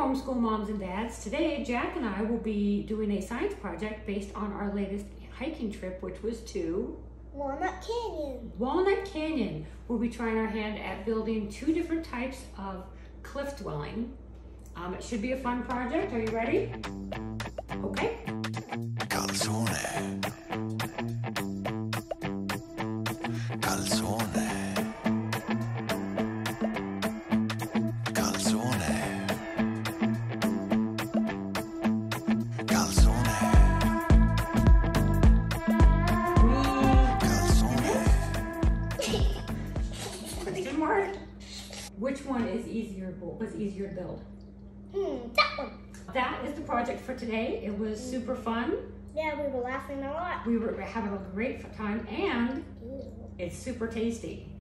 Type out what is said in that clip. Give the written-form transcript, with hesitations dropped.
homeschool moms and dads. Today, Jack and I will be doing a science project based on our latest hiking trip, which was to Walnut Canyon. Walnut Canyon. We'll be trying our hand at building 2 different types of cliff dwelling. It should be a fun project. Are you ready? Okay. Calzone. Calzone. Calzone. Calzone. Calzone. Good work. Which one is easier? Was easier to build? That one. That is the project for today. It was super fun. Yeah, we were laughing a lot. We were having a great time, and it's super tasty.